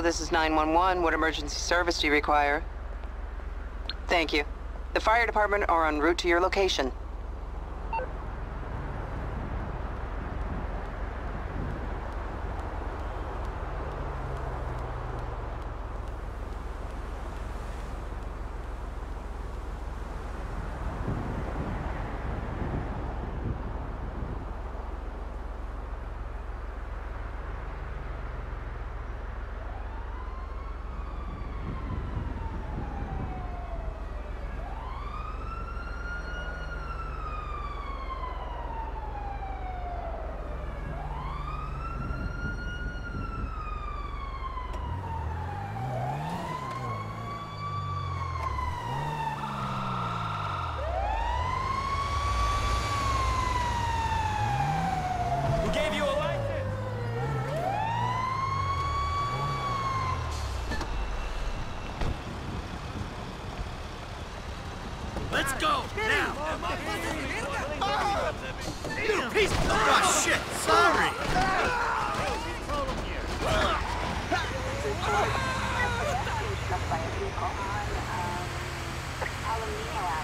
Hello, this is 911. What emergency service do you require? Thank you. The fire department are en route to your location. Let's go! Now! You piece of... Oh, shit! Sorry! By a vehicle on Palomino